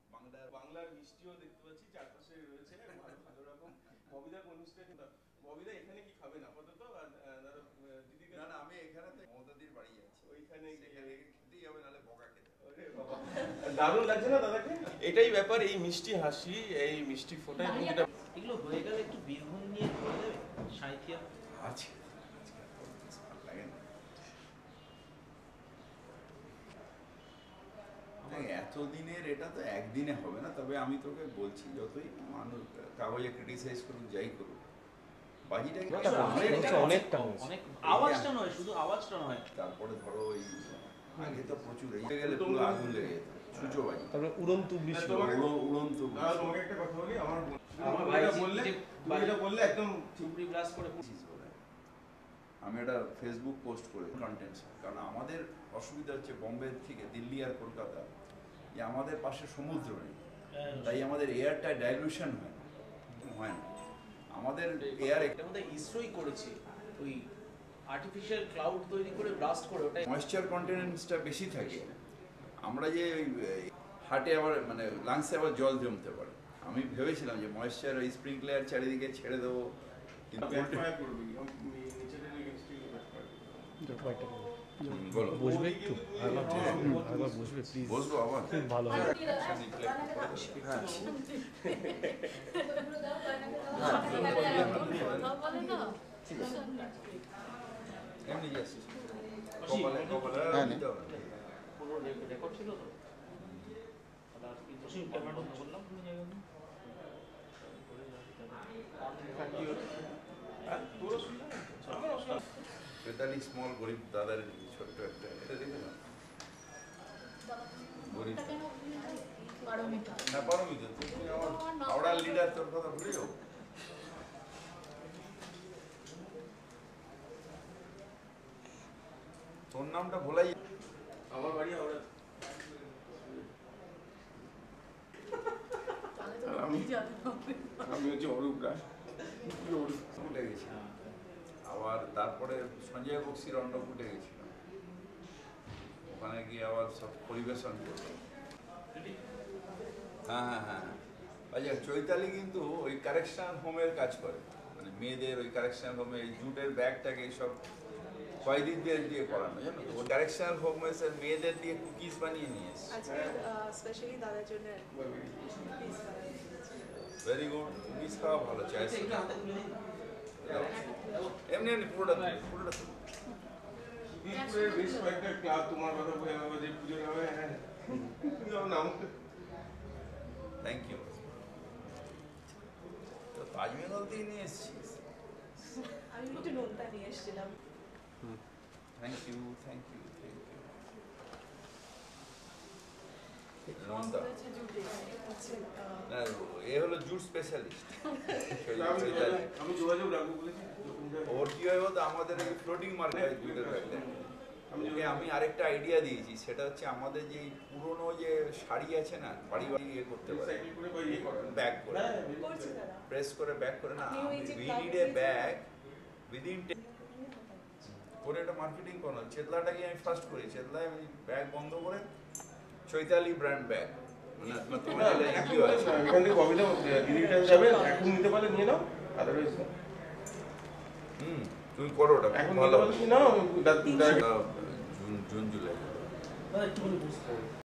বাংলার মিষ্টিও দেখতে পাচ্ছি চারপাশে রয়েছে ভালো রকম। ববিদা কোন মিষ্টি? ববিদা এখানে কি খাবেন আপাতত? দিদিকে না না, আমি এখানে তো মমতাদির বাড়ি যাচ্ছি, ওইখানে খেতেই হবে, নাহলে বকা খেতে হবে। দারুণ লাগছে না দাদাকে? এটাই ব্যাপার, এই মিষ্টি হাসি, এই মিষ্টি ফোটা। এগুলো হয়ে গেলে একটু বীরভূম নিয়ে ধরে দেবে সাঁইথিয়া আছে লাগে না এতদিনের, এটা তো একদিনে হবে না। তবে আমি তোকে বলছি, যতই মানুষ কাগজে ক্রিটিসাইজ করুক, যাই করুক, বাজিটা অনেক আওয়াজটা নয়, শুধু আওয়াজটা নয়। তারপরে ধরো ওই আগে তো প্রচুর এই গেলে পুরো আগুন লেগে যেত, ছুঁচো বাজি, তারপরে উড়ন্ত বৃষ্টি, উড়ন্ত। তোমাকে একটা কথা বলি, আমার ভাই বললে একদম চুপড়ি ব্লাস্ট করে আমি একটা ফেসবুক পোস্ট করে কন্টেন্ট, কারণ আমাদের অসুবিধা হচ্ছে বোম্বে থেকে দিল্লি আর কলকাতা, যে আমাদের পাশে সমুদ্র নেই, তাই আমাদের এয়ারটা ডাইলুশন হয় না। আমাদের এয়ার এটার মধ্যে ইসরোই করেছে ওই আর্টিফিশিয়াল ক্লাউড তৈরি করে ব্লাস্ট করে, ওটা ময়েশ্চার কন্টেন্টসটা বেশি থাকে। আমরা যে হার্টে আবার মানে লাংসে আবার জল জমতে পারে। আমি ভেবেছিলাম যে ময়েশ্চার ওই স্প্রিংকলার চারিদিকে ছেড়ে দেবো, কিন্তু বসবে একটু, একবার বসবে প্লিজ, বসবো আবার, খুব ভালো হয়। এমনি যাচ্ছি পুরো রেকর্ড ছিল তো। ক্যামেরা বন্ধ করলাম কোনো জায়গায় চৈতালি স্মল গরিব দাদার ছোট্ট একটা, এটা দেখে না গরিব, হ্যাঁ পারমিত, তুমি আমার হাওড়ার লিডার, তোর কথা ভুলে যাও। তোর নামটা ভোলাই, আমার বাড়ি হাওড়া। আমি হচ্ছে অরূপ রায়, ভুলে গেছি। আবার তারপরে সঞ্জয় বক্সির অন্নকূটে গেছিলাম, ওখানে গিয়ে আবার সব পরিবেশন করলাম। হ্যাঁ হ্যাঁ হ্যাঁ, আচ্ছা চৈতালি কিন্তু ওই কারেকশন হোমের কাজ করে, মানে মেয়েদের ওই কারেকশন হোমে এই জুটের ব্যাগটাকে এইসব কয়েদিদের দিয়ে করানো, জানো তো? ওই কারেকশন হোমে মেয়েদের দিয়ে কুকিজ বানিয়ে নিয়ে এসছে। স্পেশালি দাদার জন্য ভেরি গুড, কুকিজ খাওয়া ভালো, চায় এমনি এমনি পুরোটা পুরোটা দিদিপুরের বেশ কয়েকটা ক্লাব তোমার কথা বলে আমাদের যে পুজো হবে। হ্যাঁ নাম থ্যাংক ইউ। তো তাজমহল দিয়ে নিয়ে এসেছিস? আমি একটু নোনতা নিয়ে এসেছিলাম। Thank you thank you thank you. না এ হলো জুট স্পেশালিস্ট, আমি যোগাযোগ রাখবো বলেছি। ওর কি হয় বলতো, আমাদের এই ফ্লোটিং মার্কেট জুটের ব্যাগটা, ওকে আমি আরেকটা আইডিয়া দিয়েছি, সেটা হচ্ছে আমাদের যে পুরোনো যে শাড়ি আছে না, বাড়ি বাড়ি ইয়ে করতে পারে, ব্যাগ করে প্রেস করে ব্যাগ করে না, we need a bag within করে একটা মার্কেটিং করানো। চেতলাটাকে আমি ফার্স্ট করি, চেতলায় আমি ব্যাগ বন্ধ করে চৈতালি ব্র্যান্ড ব্যাগ, এখান থেকে কবিতা দিদিটা যাবে, এখন নিতে পারলে নিয়ে নাও, আদারওয়াইজ তুমি করো ওটা, এখন ভালো। জুন জুলাই একটু বুঝতে